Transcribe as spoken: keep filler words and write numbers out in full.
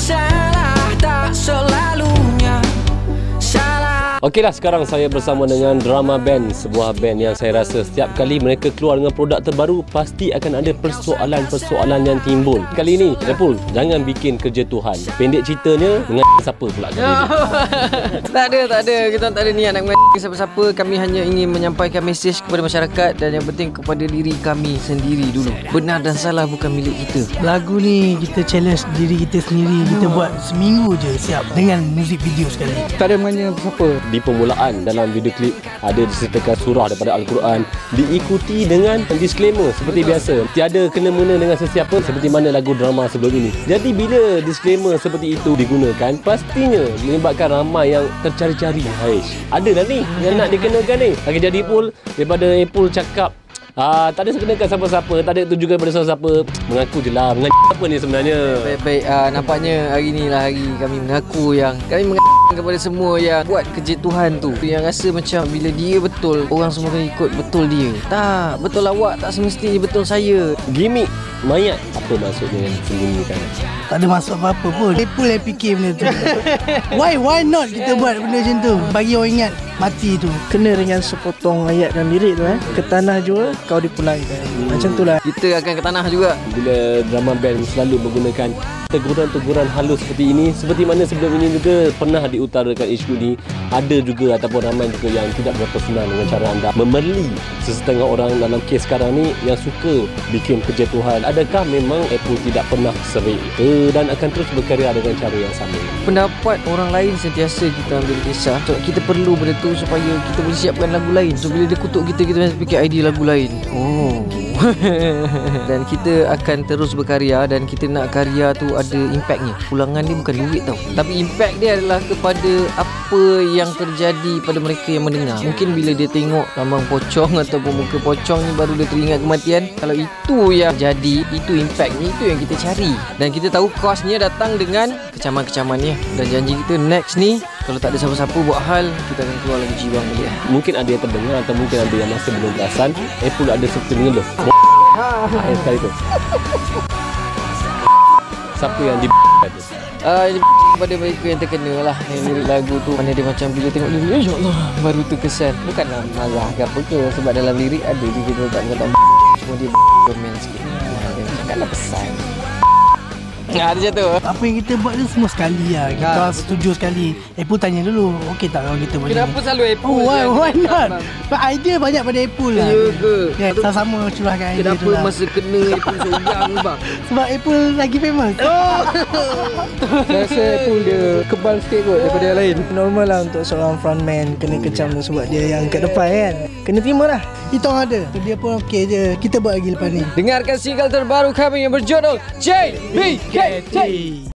Masalah tak selalunya salah. Okeylah, sekarang saya bersama dengan Drama Band, sebuah band yang saya rasa setiap kali mereka keluar dengan produk terbaru pasti akan ada persoalan-persoalan yang timbul. Kali ini, Epul, jangan bikin kerja Tuhan. Pendek ceritanya, dengan siapa pula kali ini? Tak ada, tak ada. Kita tak ada niat nak mengajak siapa-siapa. Kami hanya ingin menyampaikan mesej kepada masyarakat dan yang penting kepada diri kami sendiri dulu. Benar dan salah bukan milik kita. Lagu ni kita challenge diri kita sendiri. Kita buat seminggu je siap dengan muzik video sekali. Tak ada mengenai siapa. Di permulaan dalam video klip ada disertakan surah daripada Al-Quran, diikuti dengan disclaimer seperti biasa. Tiada kena-mena dengan sesiapa seperti mana lagu drama sebelum ini. Jadi bila disclaimer seperti itu digunakan, pastinya menyebabkan ramai yang tercari-cari. Haish, ada dah ni yang nak dikenakan ni. Lagi jadi Epul, daripada Epul cakap Ah, tak ada sekenakan siapa-siapa, tak ada tujuan pada siapa-siapa. Mengaku je lah, mengaku apa ni sebenarnya. Baik-baik, uh, nampaknya hari ni lah hari kami mengaku yang kami mengaku kepada semua yang buat kerja Tuhan tu, yang rasa macam bila dia betul, orang semua akan ikut betul dia. Tak, betul awak tak semestinya betul saya. Gimik mayat, apa maksudnya yang disembunyikan? Tak ada maksud apa-apa pun. Epul yang fikir benda tu. Why why not kita buat benda macam tu? Bagi orang ingat mati tu. Kena dengan sepotong ayat dan lirik tu eh. Ke tanah jua kau dipulangkan. Macam tu lah. Kita akan ke tanah juga. Bila Drama Band selalu menggunakan teguran-teguran halus seperti ini, seperti mana sebelum ini juga pernah diutarakan isu ni, ada juga ataupun ramai juga yang tidak berapa senang dengan cara anda memerli sesetengah orang dalam kes sekarang ni yang suka bikin kerja Tuhan. Adakah memang Epul tidak pernah serik ke dan akan terus berkarya dengan cara yang sama? Pendapat orang lain sentiasa kita ambil kisah. So, kita perlu benda tu supaya kita boleh siapkan lagu lain. So bila dia kutuk kita, kita mesti fikir idea lagu lain. Oh. Dan kita akan terus berkarya dan kita nak karya tu ada impactnya. Pulangan ni bukan duit tau, tapi impact dia adalah kepada apa yang terjadi pada mereka yang mendengar. Mungkin bila dia tengok lambang pocong ataupun muka pocong ni baru dia teringat kematian. Kalau itu yang jadi, itu impactnya, itu yang kita cari. Dan kita tahu kosnya datang dengan kecaman-kecamannya. Dan janji kita next ni, kalau tak ada siapa-siapa buat hal, kita akan keluar lagi jiwang balik. Mungkin ada yang terdengar atau mungkin ada yang masih belum perasan, Epul ada seperti mengeluh. Ayat sekali tu. Siapa yang di tu? Ah, uh, kepada mereka yang terkena lah yang lirik lagu tu. Mana dia macam bila tengok lirik, ya Allah, baru terkesan. Bukanlah marah ke apa ke, sebab dalam lirik ada dia kita tak kata cuma dia komen sikit. Dia cakaplah pesan. Nah, ada tu. Apa yang kita buat tu semua sekali lah. Kita ha, setuju sekali. Epul tanya dulu, okey tak kalau kita buat? Kenapa selalu Epul? Oh, why, why not? But idea banyak pada Epul lah. Ya ke? Ya, sama-sama curahkan idea tu lah. Kenapa masa kena Epul seorang bang? Sebab Epul lagi famous. Oh. Saya rasa Epul dia kebal sikit kot daripada yang lain. Normal lah untuk seorang frontman kena kecam tu sebab dia yang kat depan kan. Kena terima lah. Kita orang ada. Dia pun okey je. Kita buat lagi lepas ni. Dengarkan single terbaru kami yang berjudul J B K T.